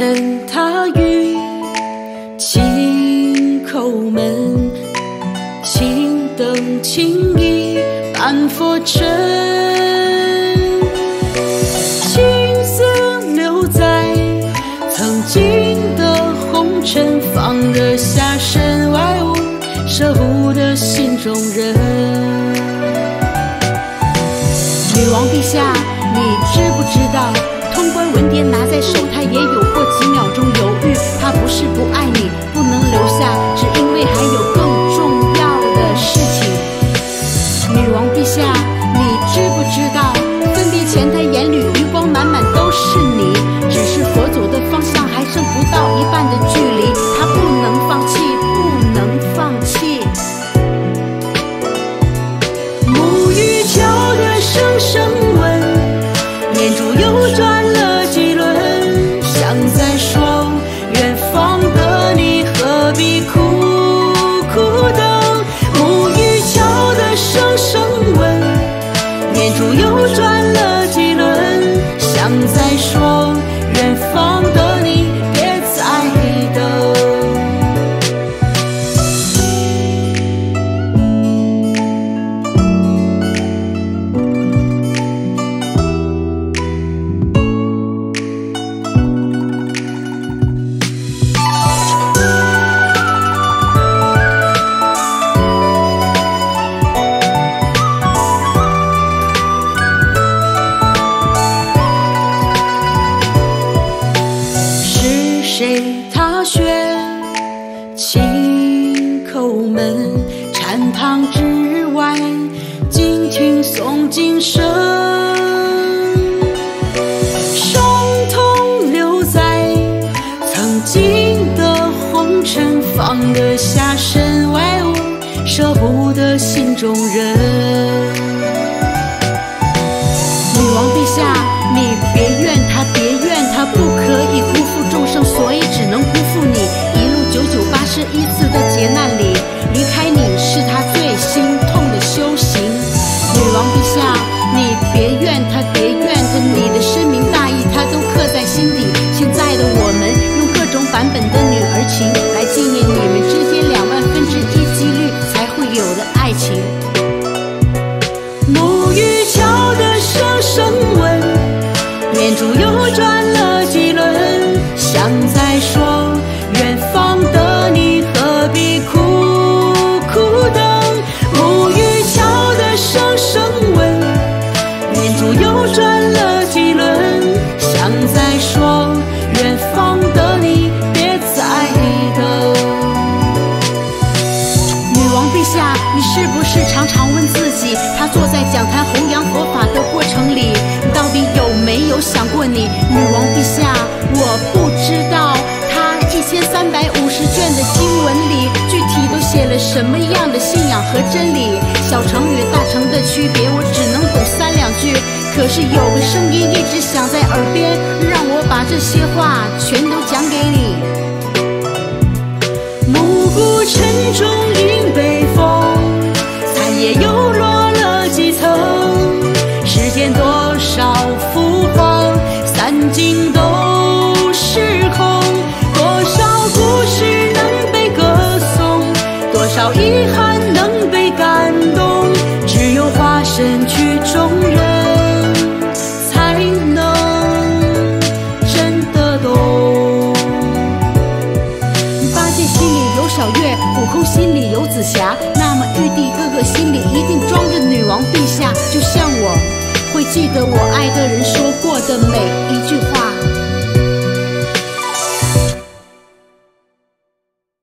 尘他语，轻叩门，轻灯轻倚半佛尘，青丝留在曾经的红尘，放得下身外物，舍不得心中人。女王陛下，你知不知道，通关文牒拿在手，他也有过几秒钟犹豫。他不是不爱你，不能留下，只因为还有更重要的事情。女王陛下，你知不知道，分别前他眼里余光满满都是你，只是佛祖的方向还剩不到一半的距离，他不能放弃，不能放弃。木鱼敲得声声闻，念珠又转了几轮，像在说远方的你何必苦苦等。木鱼敲得声声闻，念珠又转了几轮，像在说远方的你别再等。谁踏雪，轻叩门，禅堂之外，静听诵经声。伤痛留在曾经的红尘，放得下身外物，舍不得心中人。女王陛下，你别怨他，别怨他，不可以辜负众生，所以只能辜负你。一路99814次的劫难里，离开你是他最心痛的修行。女王陛下，你别怨他，别怨他，你的深明大义他都刻在心底。现在的我们用各种版本的女儿情来纪念你们之间1/2几率才会有的爱情。木鱼敲得声声闻，念珠又转了几轮，像在说远方的你何必苦苦等。木鱼敲得声声闻，念珠又转了几轮，像在说远方的你别再等。女王陛下，你是不是常常问自己，他坐在讲坛弘扬佛法的过程里，到底有没有想过你？女王陛下，我不知道他1350卷的经文里具体都写了什么样的信仰和真理。小乘与大乘的区别我只能懂3两句，可是有个声音一直响在耳边，让我把这些话全都讲给你。暮鼓晨钟迎北风，残叶又落了几层，世间多少浮华，散尽都是空。多少故事能被歌颂，多少遗憾能被感动，只有化身曲中人，才能真的懂。八戒心里有小月，悟空心里有紫霞，那么玉帝哥哥心里一定装着女王陛下。就像我会记得我爱的人说过的每一句话。